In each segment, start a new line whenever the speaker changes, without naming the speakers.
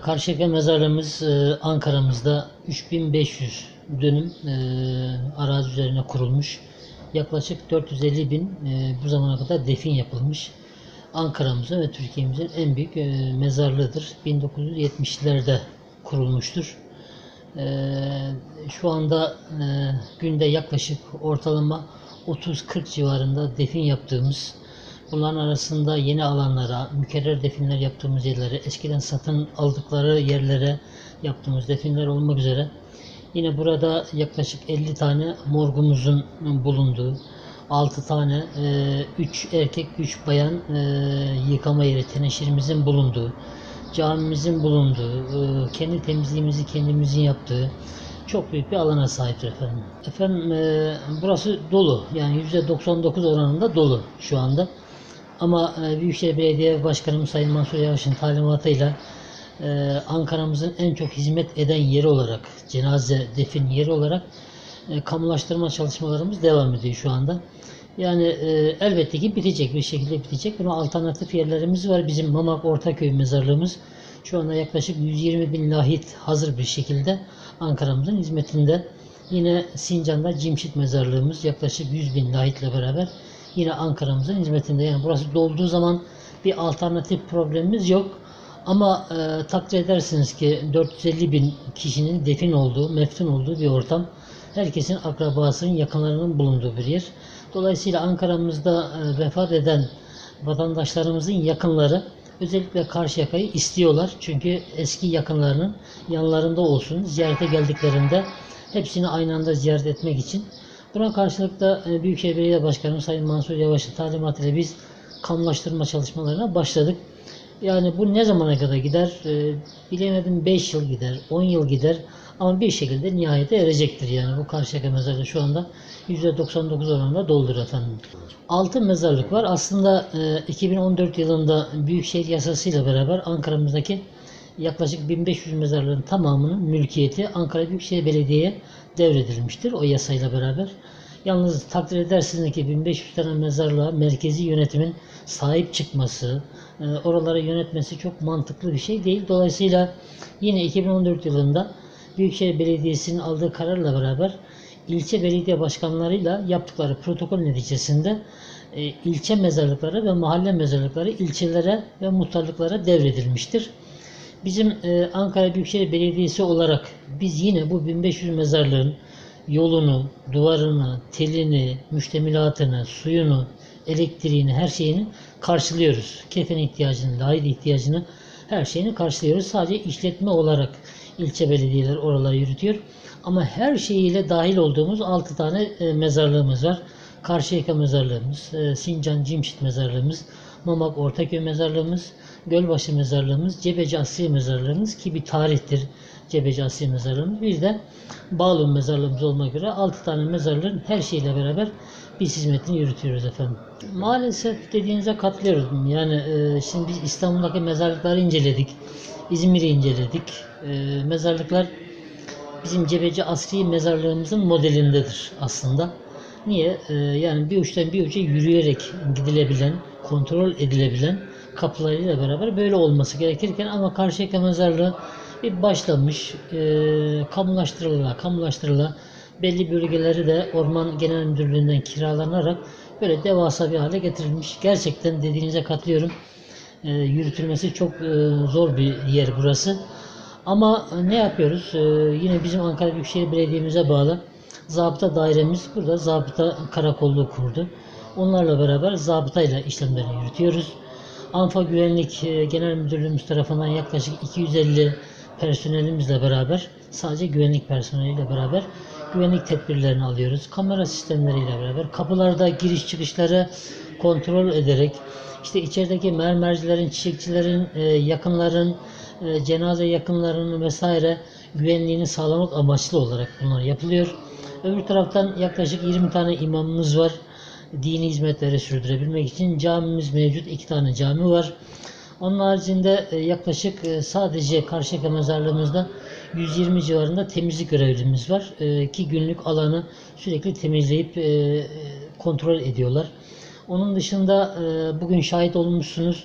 Karşıyaka mezarlığımız Ankara'mızda 3500 dönüm arazi üzerine kurulmuş. Yaklaşık 450 bin bu zamana kadar defin yapılmış. Ankara'mızın ve Türkiye'mizin en büyük mezarlığıdır. 1970'lerde kurulmuştur. Şu anda günde yaklaşık ortalama 30-40 civarında defin yaptığımız, bunların arasında yeni alanlara, mükerrer definler yaptığımız yerlere, eskiden satın aldıkları yerlere yaptığımız definler olmak üzere yine burada yaklaşık 50 tane morgumuzun bulunduğu, 6 tane 3 erkek 3 bayan yıkama yeri, teneşirimizin bulunduğu, camimizin bulunduğu, kendi temizliğimizi kendimizin yaptığı çok büyük bir alana sahiptir efendim. Efendim burası dolu, yani %99 oranında dolu şu anda. Ama Büyükşehir Belediye Başkanımız Sayın Mansur Yavaş'ın talimatıyla Ankara'mızın en çok hizmet eden yeri olarak, cenaze defin yeri olarak kamulaştırma çalışmalarımız devam ediyor şu anda. Yani elbette ki bitecek, bir şekilde bitecek. Buna alternatif yerlerimiz var. Bizim Mamak Ortaköy mezarlığımız şu anda yaklaşık 120 bin lahit hazır bir şekilde Ankara'mızın hizmetinde. Yine Sincan'da Cimşit mezarlığımız yaklaşık 100 bin lahitle beraber yine Ankara'mızın hizmetinde. Yani burası dolduğu zaman bir alternatif problemimiz yok. Ama takdir edersiniz ki 450 bin kişinin defin olduğu, meftun olduğu bir ortam. Herkesin akrabasının, yakınlarının bulunduğu bir yer. Dolayısıyla Ankara'mızda vefat eden vatandaşlarımızın yakınları özellikle Karşıyaka'yı istiyorlar. Çünkü eski yakınlarının yanlarında olsun, ziyarete geldiklerinde hepsini aynı anda ziyaret etmek için. Buna karşılık da Büyükşehir Belediye Başkanı Sayın Mansur Yavaş'ın talimatıyla biz kamulaştırma çalışmalarına başladık. Yani bu ne zamana kadar gider? Bilemedim, 5 yıl gider, 10 yıl gider ama bir şekilde nihayete erecektir. Yani bu Karşıyaka mezarlığı şu anda %99 oranında doldur efendim. 6 mezarlık var. Aslında 2014 yılında Büyükşehir Yasası'yla beraber Ankara'mızdaki yaklaşık 1500 mezarlığın tamamının mülkiyeti Ankara Büyükşehir Belediye'ye devredilmiştir o yasayla beraber. Yalnız takdir edersiniz ki 1500 tane mezarlığa merkezi yönetimin sahip çıkması, oraları yönetmesi çok mantıklı bir şey değil. Dolayısıyla yine 2014 yılında Büyükşehir Belediyesi'nin aldığı kararla beraber ilçe belediye başkanlarıyla yaptıkları protokol neticesinde ilçe mezarlıkları ve mahalle mezarlıkları ilçelere ve muhtarlıklara devredilmiştir. Bizim Ankara Büyükşehir Belediyesi olarak biz yine bu 1500 mezarlığın yolunu, duvarını, telini, müştemilatını, suyunu, elektriğini, her şeyini karşılıyoruz. Kefen ihtiyacını, lahit ihtiyacını, her şeyini karşılıyoruz. Sadece işletme olarak ilçe belediyeler oraları yürütüyor. Ama her şeyiyle dahil olduğumuz 6 tane mezarlığımız var. Karşıyaka mezarlığımız, Sincan Cimşit mezarlığımız, Mamak Ortaköy mezarlığımız, Gölbaşı mezarlığımız, Cebeci Asriye mezarlığımız ki bir tarihtir Cebeci Asriye mezarlığımız. Bir de Bağlum mezarlığımız olmak üzere 6 tane mezarlığın her şeyle beraber biz hizmetini yürütüyoruz efendim. Maalesef dediğinize katılıyorum. Yani şimdi biz İstanbul'daki mezarlıkları inceledik. İzmir'i inceledik. Mezarlıklar bizim Cebeci Asriye mezarlığımızın modelindedir aslında. Niye? Yani bir uçtan bir uca yürüyerek gidilebilen, kontrol edilebilen kapılarıyla beraber böyle olması gerekirken ama Karşıyaka mezarlığı bir başlamış, kamulaştırıla belli bölgeleri de Orman Genel Müdürlüğü'nden kiralanarak böyle devasa bir hale getirilmiş. Gerçekten dediğinize katılıyorum. Yürütülmesi çok zor bir yer burası. Ama ne yapıyoruz? Yine bizim Ankara Büyükşehir Belediye'mize bağlı zabıta dairemiz burada zabıta karakolluğu kurdu. Onlarla beraber zabıtayla işlemlerini yürütüyoruz. ANFA Güvenlik Genel Müdürlüğümüz tarafından yaklaşık 250 personelimizle beraber, sadece güvenlik personeliyle beraber güvenlik tedbirlerini alıyoruz. Kamera sistemleriyle beraber kapılarda giriş çıkışları kontrol ederek, işte içerideki mermercilerin, çiçekçilerin, yakınların, cenaze yakınlarının vesaire güvenliğini sağlamak amaçlı olarak bunlar yapılıyor. Öbür taraftan yaklaşık 20 tane imamımız var. Dini hizmetleri sürdürebilmek için camimiz mevcut. 2 tane cami var. Onun haricinde yaklaşık sadece Karşıyaka mezarlığımızda 120 civarında temizlik görevlimiz var. Ki günlük alanı sürekli temizleyip kontrol ediyorlar. Onun dışında bugün şahit olmuşsunuz.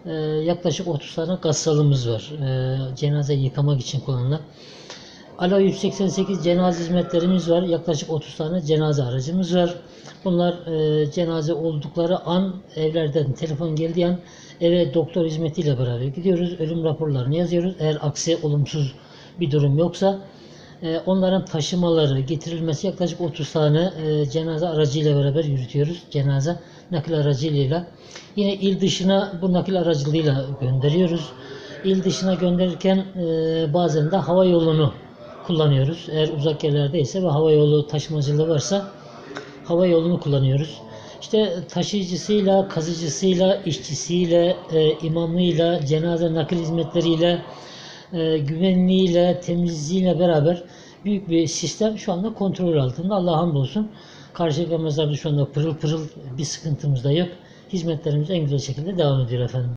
Yaklaşık 30 tane gassalımız var. Cenaze yıkamak için kullanılan. Alo 188 cenaze hizmetlerimiz var. Yaklaşık 30 tane cenaze aracımız var. Bunlar cenaze oldukları an, evlerden telefon geldiği an eve doktor hizmetiyle beraber gidiyoruz. Ölüm raporlarını yazıyoruz. Eğer aksi olumsuz bir durum yoksa onların taşımaları, getirilmesi yaklaşık 30 tane cenaze aracıyla beraber yürütüyoruz. Cenaze nakil aracılığıyla. Yine il dışına bu nakil aracılığıyla gönderiyoruz. İl dışına gönderirken bazen de hava yolunu kullanıyoruz. Eğer uzak yerlerdeyse ve hava yolu taşımacılığı varsa hava yolunu kullanıyoruz. İşte taşıyıcısıyla, kazıcısıyla, işçisiyle, imamıyla, cenaze nakil hizmetleriyle, güvenliğiyle, temizliğiyle beraber büyük bir sistem şu anda kontrol altında. Allah'a hamdolsun. Karşıyaka mezarda şu anda pırıl pırıl, bir sıkıntımız da yok. Hizmetlerimiz en güzel şekilde devam ediyor efendim.